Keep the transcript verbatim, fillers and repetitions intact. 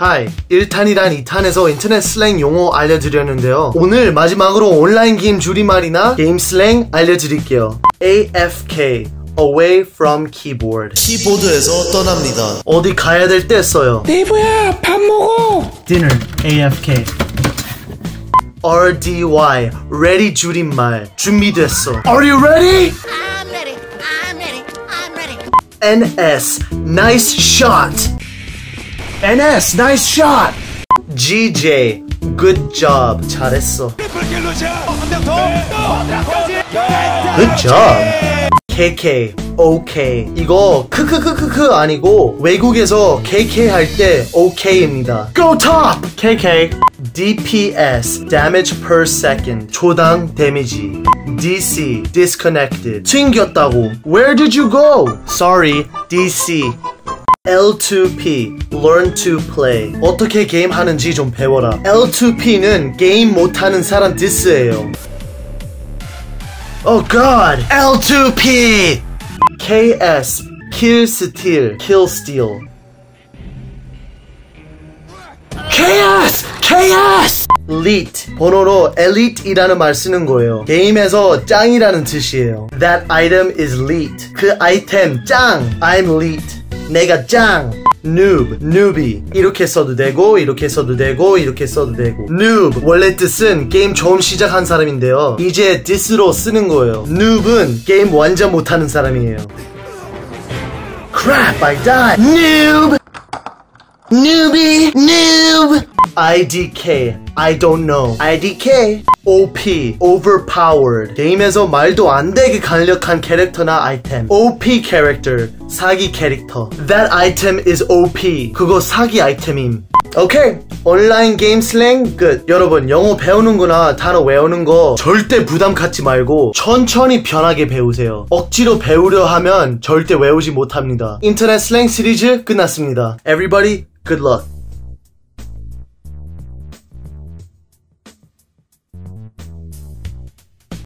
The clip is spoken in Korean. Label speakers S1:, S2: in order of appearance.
S1: Hi, 일 탄이란 이 탄에서 인터넷 슬랭 용어 알려드렸는데요. 오늘 마지막으로 온라인 게임 줄임말이나 게임 슬랭 알려드릴게요. 에이에프케이, Away from keyboard.
S2: 키보드에서 떠납니다.
S1: 어디 가야 될 때 써요.
S3: 네이버야, 밥 먹어!
S4: Dinner, 에이에프케이.
S1: 알디와이, ready 줄임말, 준비됐어. Are you ready?
S5: I'm ready, I'm ready, I'm ready.
S1: 엔에스, nice shot.
S4: 엔에스, nice shot!
S1: 지제이, good job. 잘했어. Good job. 케이케이, okay. 이거 크크크크크 아니고 외국에서 케이케이 할 때 okay입니다. Go top!
S4: 케이케이.
S1: 디피에스, damage per second. 초당 데미지. 디씨, disconnected. 튕겼다고. Where did you go? Sorry, 디씨. 엘투피, learn to play. 어떻게 게임 하는지 좀 배워라. 엘투피는 게임 못하는 사람 디스예요. Oh god! 엘투피! 케이에스, kill steal, kill steal.
S4: 케이에스! 케이에스!
S1: elite, 번호로 elite이라는 말 쓰는 거예요. 게임에서 짱이라는 뜻이에요. That item is elite. 그 아이템 짱! I'm elite. 내가 짱! noob, newbie. 이렇게 써도 되고 이렇게 써도 되고 이렇게 써도 되고. noob, 원래 뜻은 게임 처음 시작한 사람인데요. 이제 this로 쓰는 거예요. noob은 게임 완전 못하는 사람이에요. Crap, I died! noob! newbie, noob! 아이디케이, I don't know. 아이디케이, 오피, overpowered. 게임에서 말도 안 되게 강력한 캐릭터나 아이템. 오피 캐릭터, 사기 캐릭터. That item is 오피. 그거 사기 아이템임. 오케이, 온라인 게임 슬랭 끝. 여러분, 영어 배우는 거나 단어 외우는 거 절대 부담 갖지 말고 천천히 편하게 배우세요. 억지로 배우려 하면 절대 외우지 못합니다. 인터넷 슬랭 시리즈 끝났습니다. Everybody, good luck.